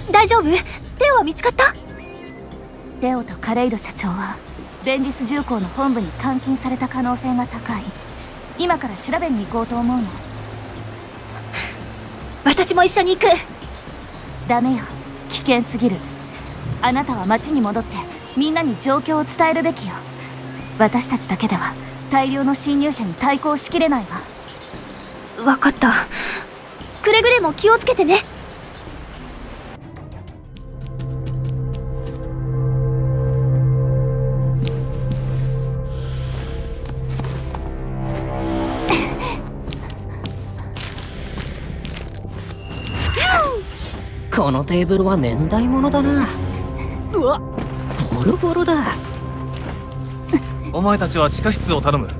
大丈夫？テオは見つかった？テオとカレイド社長はベンジス重工の本部に監禁された可能性が高い。今から調べに行こうと思うの。私も一緒に行く。ダメよ、危険すぎる。あなたは町に戻ってみんなに状況を伝えるべきよ。私たちだけでは大量の侵入者に対抗しきれないわ。分かった。くれぐれも気をつけてね。 このテーブルは年代物だな。うわ、ボロボロだ。 お前たちは地下室を頼む。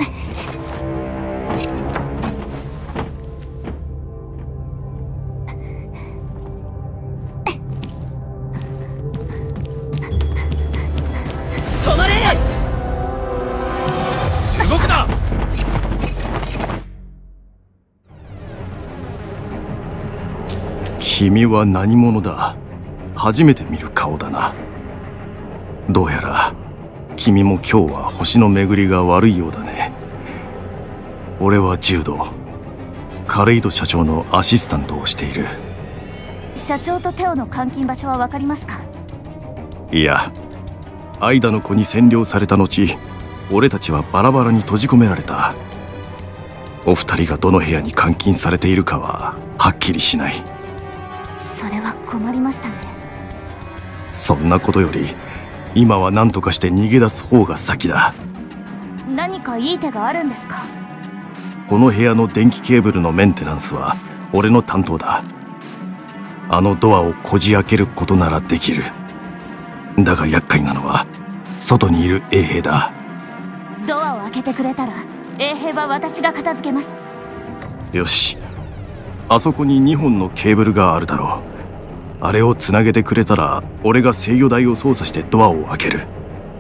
止まれ！ 動くな！ 君は何者だ？初めて見る顔だな。どうやら君も今日は星の巡りが悪いようだね。俺は柔道、カレイド社長のアシスタントをしている。 社長とテオの監禁場所は分かりますか？ いや、アイダの子に占領された後、俺たちはバラバラに閉じ込められた。お二人がどの部屋に監禁されているかははっきりしない。 それは困りましたね。 そんなことより今は何とかして逃げ出す方が先だ。 何かいい手があるんですか？ この部屋の電気ケーブルのメンテナンスは俺の担当だ。あのドアをこじ開けることならできる。だが厄介なのは外にいる衛兵だ。 ドアを開けてくれたら衛兵は私が片付けます。 よし、あそこに2本のケーブルがあるだろう。あれをつなげてくれたら俺が制御台を操作してドアを開ける。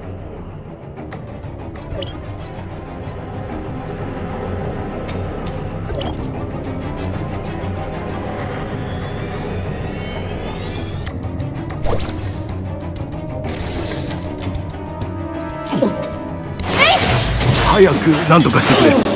早く何とかしてくれ。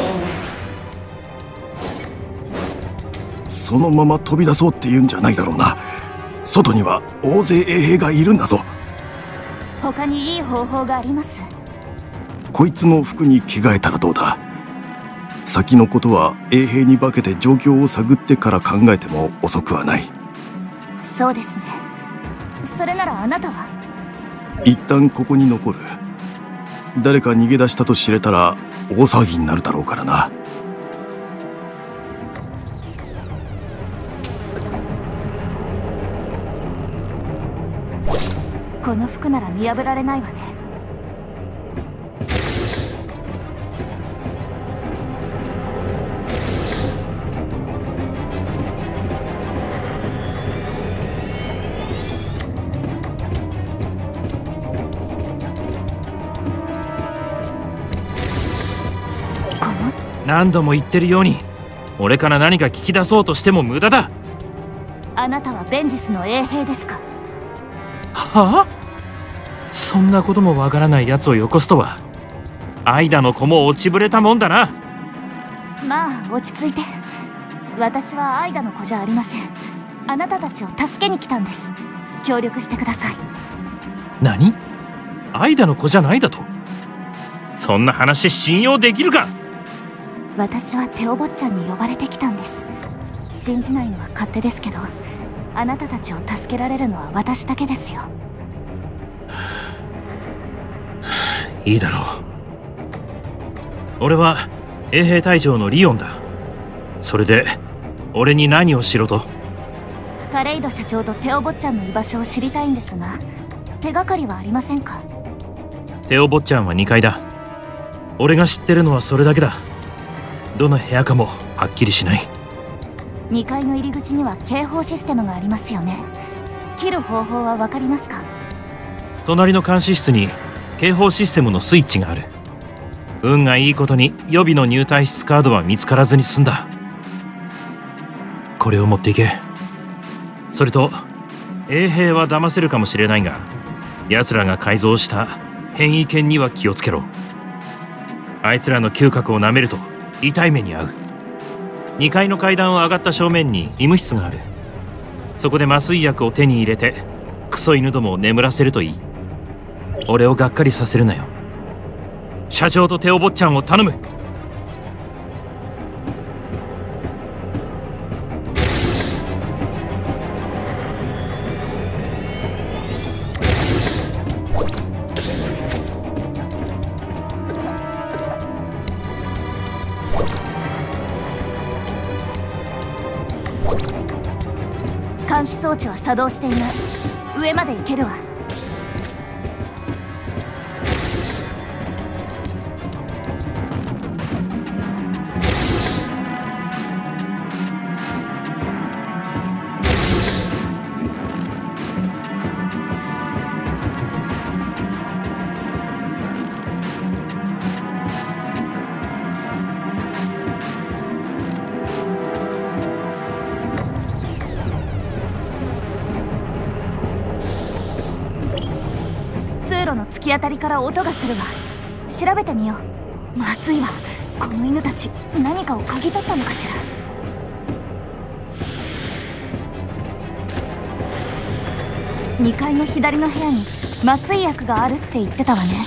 そのまま飛び出そうって言うんじゃないだろうな。外には大勢衛兵がいるんだぞ。 他にいい方法があります。 こいつの服に着替えたらどうだ。先のことは衛兵に化けて状況を探ってから考えても遅くはない。 そうですね。それならあなたは？ 一旦ここに残る。誰か逃げ出したと知れたら大騒ぎになるだろうからな。 この服なら見破られないわね。 何度も言ってるように、俺から何か聞き出そうとしても無駄だ。 あなたはベンジスの衛兵ですか？ はあ？そんなこともわからない奴をよこすとは。アイダの子も落ちぶれたもんだな。 まあ落ち着いて。私はアイダの子じゃありません。あなたたちを助けに来たんです。協力してください。 何？アイダの子じゃないだと？そんな話信用できるか？ 私はテオ坊ちゃんに呼ばれてきたんです。信じないのは勝手ですけど、あなたたちを助けられるのは私だけですよ。 いいだろう。俺は衛兵隊長のリオンだ。それで俺に何をしろと？ カレイド社長とテオ坊ちゃんの居場所を知りたいんですが、手がかりはありませんか？ テオ坊ちゃんは2階だ。俺が知ってるのはそれだけだ。どの部屋かもはっきりしない。 2階の入り口には警報システムがありますよね。切る方法は分かりますか？ 隣の監視室に警報システムのスイッチがある。運がいいことに予備の入退室カードは見つからずに済んだ。これを持っていけ。それと衛兵は騙せるかもしれないが、奴らが改造した変異犬には気をつけろ。あいつらの嗅覚を舐めると痛い目に遭う。2階の階段を上がった正面に医務室がある。そこで麻酔薬を手に入れてクソ犬どもを眠らせるといい。俺をがっかりさせるなよ。社長とテオ坊ちゃんを頼む。 監視装置は作動していない。上まで行けるわ。の突き当たりから音がするわ。調べてみよう。まずいわ。この犬たち何かを嗅ぎ取ったのかしら。2階の左の部屋に麻酔薬があるって言ってたわね。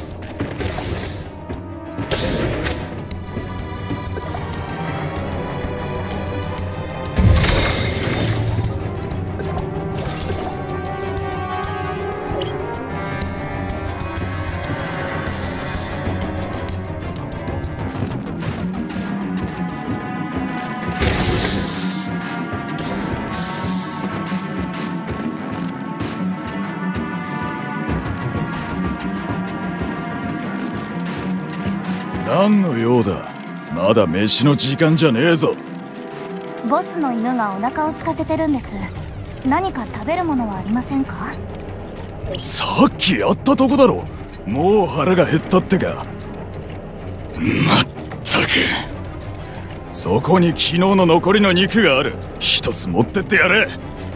何の用だ。まだ飯の時間じゃねえぞ。 ボスの犬がお腹を空かせてるんです。何か食べるものはありませんか？ さっきやったとこだろ。もう腹が減ったってか。まったく、そこに昨日の残りの肉がある。一つ持ってってやれ。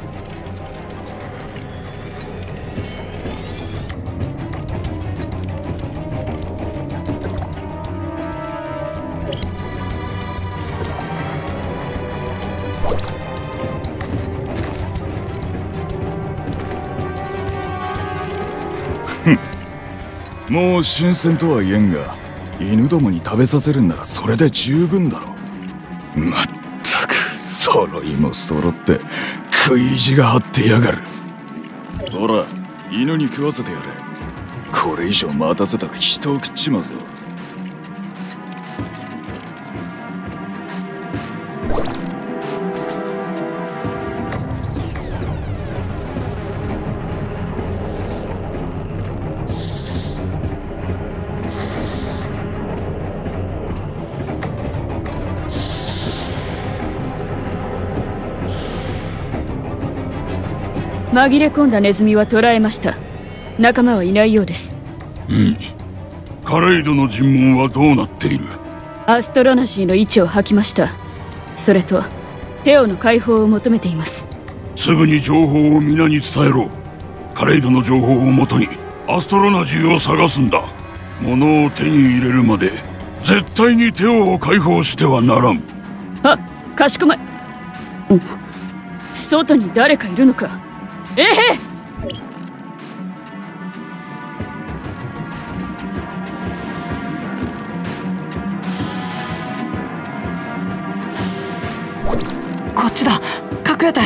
もう新鮮とは言えんが、犬どもに食べさせるんならそれで十分だろ。まったく、揃いも揃って食い意地が張ってやがる。ほら、犬に食わせてやれ。これ以上待たせたら人を食っちまうぞ。 紛れ込んだネズミは捕らえました。仲間はいないようです。 カレイドの尋問はどうなっている？ アストロナジーの位置を吐きました。それとテオの解放を求めています。 すぐに情報を皆に伝えろ。カレイドの情報をもとにアストロナジーを探すんだ。物を手に入れるまで絶対にテオを解放してはならん。 かしこま外に誰かいるのか。 こっちだ。隠れて。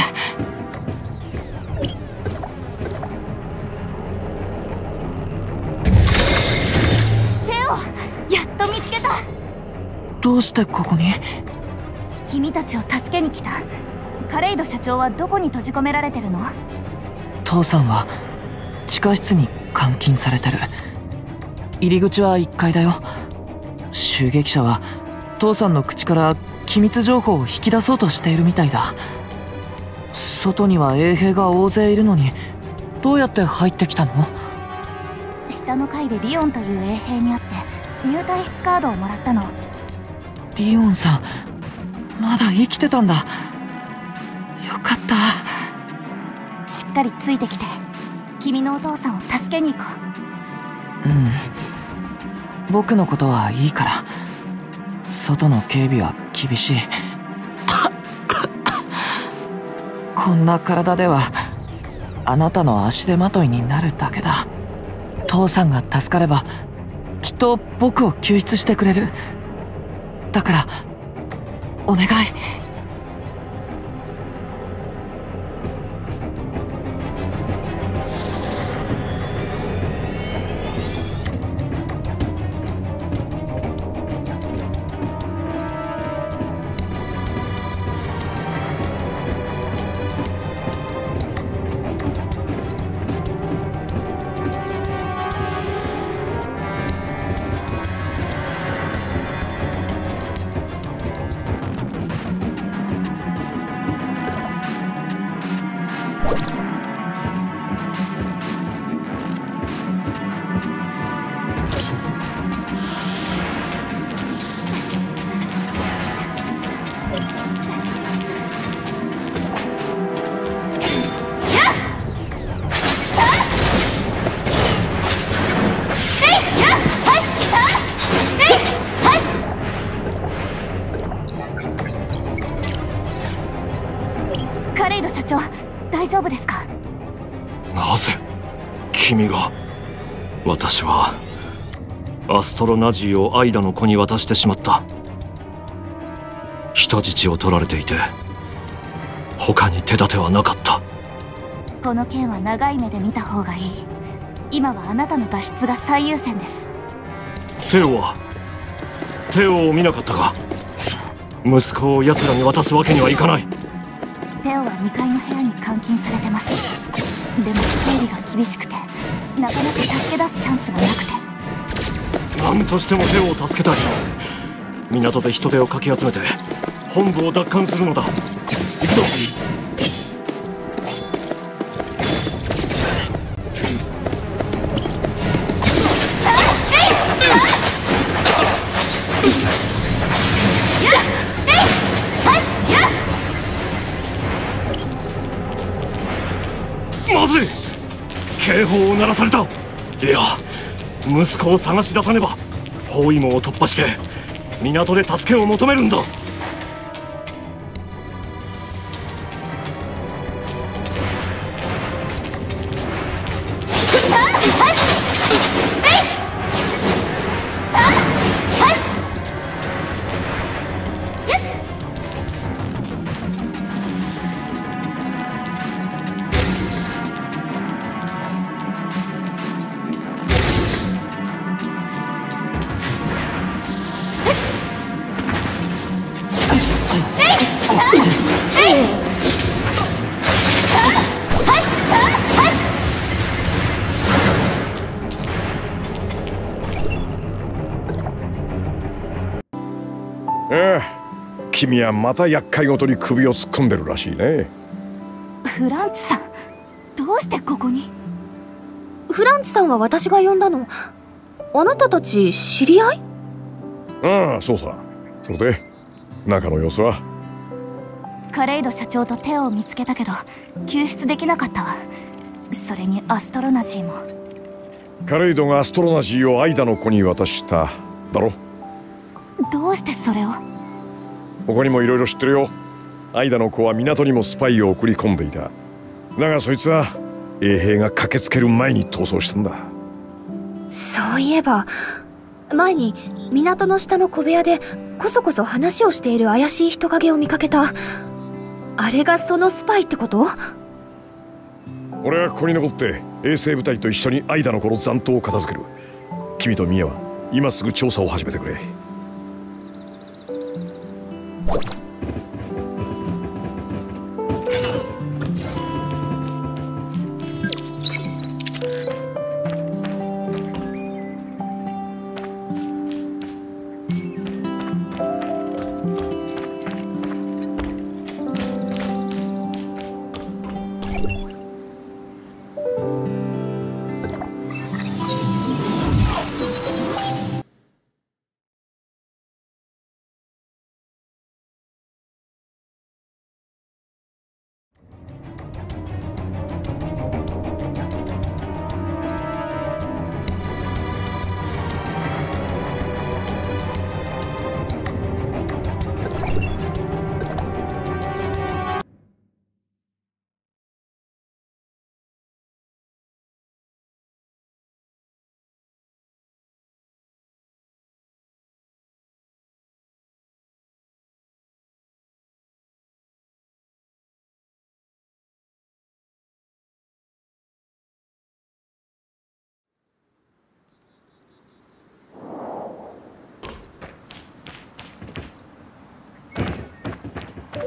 テオ、やっと見つけた。 どうしてここに？ 君たちを助けに来た。カレイド社長はどこに閉じ込められてるの？ 父さんは地下室に監禁されてる。入り口は1階だよ。襲撃者は父さんの口から機密情報を引き出そうとしているみたいだ。外には衛兵が大勢いるのにどうやって入ってきたの？ 下の階でリオンという衛兵に会って入退室カードをもらったの。 リオンさんまだ生きてたんだ。よかった。 しっっかりついてきて君のお父さんを助けに行こ僕のことはいいから。外の警備は厳しい。こんな体ではあなたの足手まといになるだけだ。父さんが助かればきっと僕を救出してくれる。だからお願い。 カレイド社長、大丈夫ですか？ なぜ君が。私はアストロナジーをアイダの子に渡してしまった。人質を取られていて他に手立てはなかった。 この件は長い目で見た方がいい。今はあなたの脱出が最優先です。 テオを見なかったか。息子を奴らに渡すわけにはいかない。 テオは2階の部屋に監禁されてます。でも警備が厳しくてなかなか助け出すチャンスがなくて。 何としてもテオを助けたい。港で人手をかき集めて本部を奪還するのだ。行くぞ。まずい、警報を鳴らされた。いや、息子を探し出さねば。包囲網を突破して港で助けを求めるんだ。 君はまた厄介ごとに首を突っ込んでるらしいね。 フランツさん、どうしてここに？ フランツさんは私が呼んだの。あなたたち知り合い？ ああ、そうさ。それで中の様子は？ カレイド社長とテオを見つけたけど救出できなかったわ。それにアストロナジーも。 カレイドがアストロナジーをアイダの子に渡しただろ。 どうしてそれを？ 他にもいろいろ知ってるよ。アイダの子は港にもスパイを送り込んでいた。だがそいつは衛兵が駆けつける前に逃走したんだ。 そういえば前に港の下の小部屋でこそこそ話をしている怪しい人影を見かけた。あれがそのスパイってこと？ 俺はここに残って衛星部隊と一緒にアイダの子の残党を片付ける。君とミヤは今すぐ調査を始めてくれ。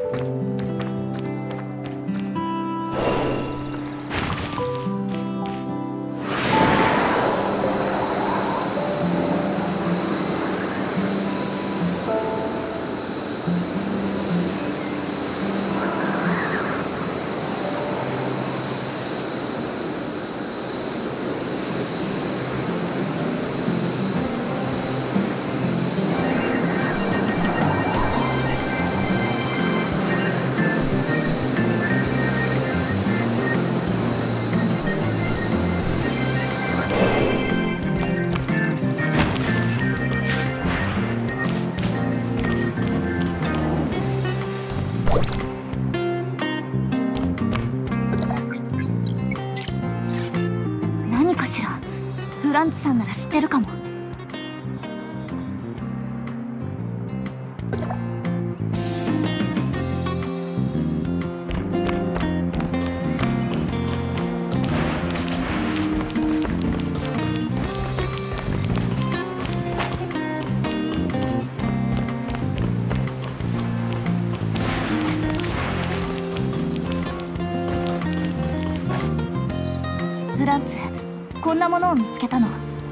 何かしら。フランツさんなら知ってるかも。フランツ、こんなものを見つけたの。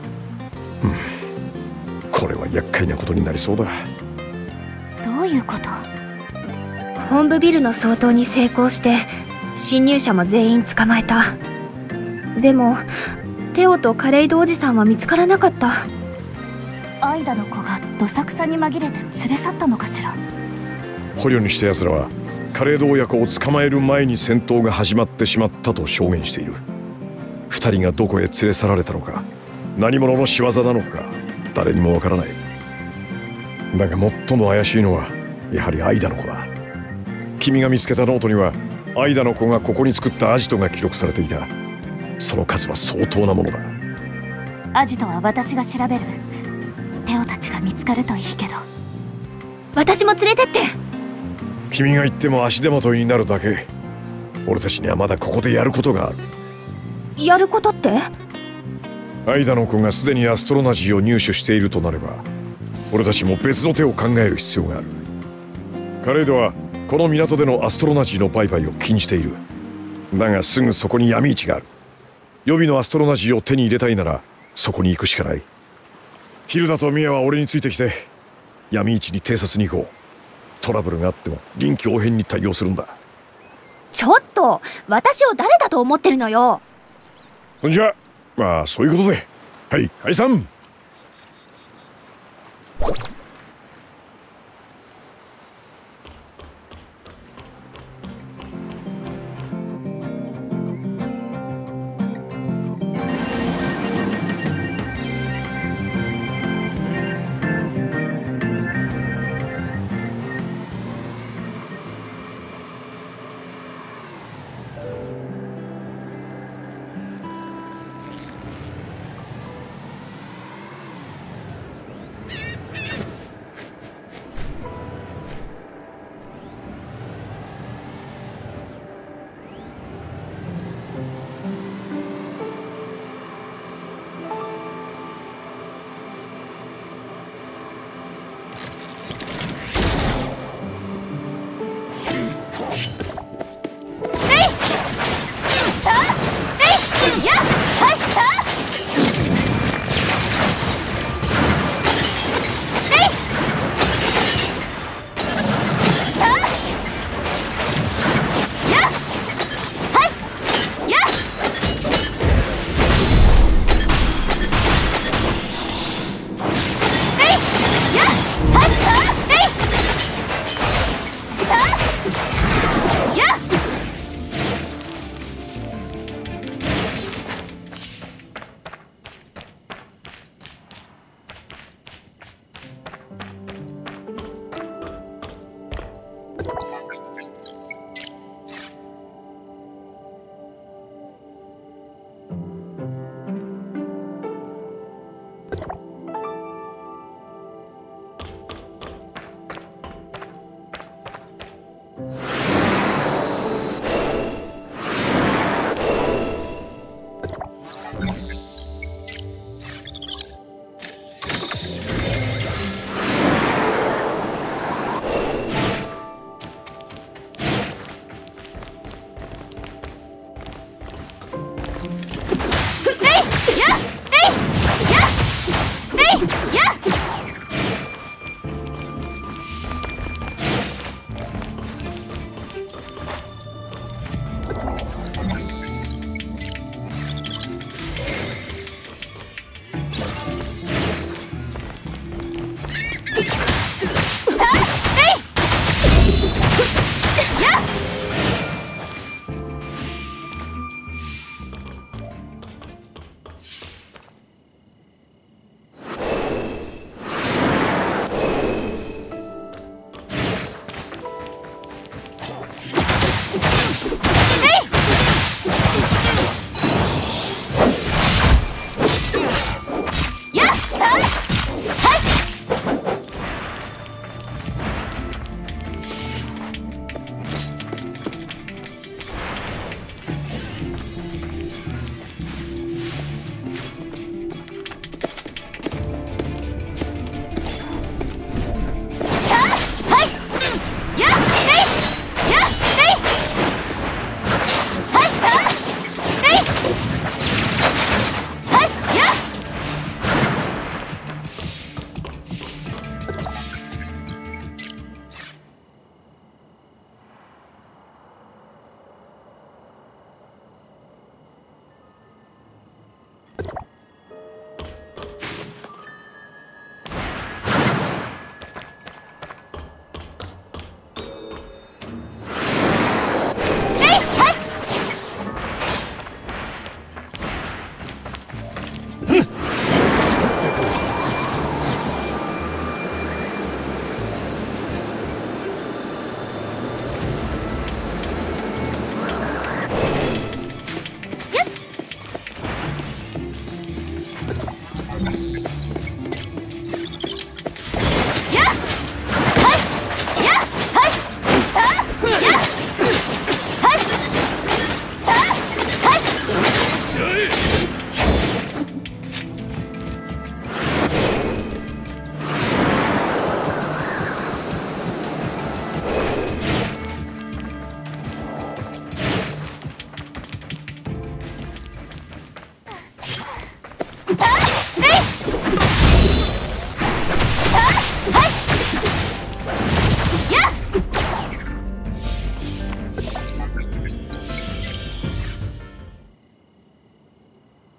これは厄介なことになりそうだ。 どういうこと？ 本部ビルの掃討に成功して侵入者も全員捕まえた。でもテオとカレイドおじさんは見つからなかった。 アイダの子がどさくさに紛れて連れ去ったのかしら。 捕虜にした奴らはカレード親子を捕まえる前に戦闘が始まってしまったと証言している。二人がどこへ連れ去られたのか、何者の仕業なのか誰にもわからない。だが最も怪しいのはやはりアイダの子だ。君が見つけたノートにはアイダの子がここに作ったアジトが記録されていた。その数は相当なものだ。 アジトは私が調べる。テオたちが見つかるといいけど。 私も連れてって。 君が行っても足手まといになるだけ。俺たちにはまだここでやることがある。 やることって？ アイダの子がすでにアストロナジーを入手しているとなれば、俺たちも別の手を考える必要がある。カレードはこの港でのアストロナジーの売買を禁じている。だがすぐそこに闇市がある。予備のアストロナジーを手に入れたいならそこに行くしかない。ヒルダとミアは俺についてきて闇市に偵察に行こう。トラブルがあっても臨機応変に対応するんだ。 ちょっと私を誰だと思ってるのよ。 じゃあまあそういうことで、はい解散。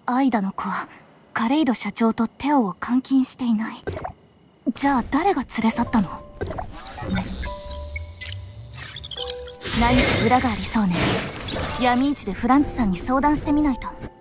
アイダの子はカレイド社長とテオを監禁していない。じゃあ誰が連れ去ったの？何か裏がありそうね。闇市でフランツさんに相談してみないと。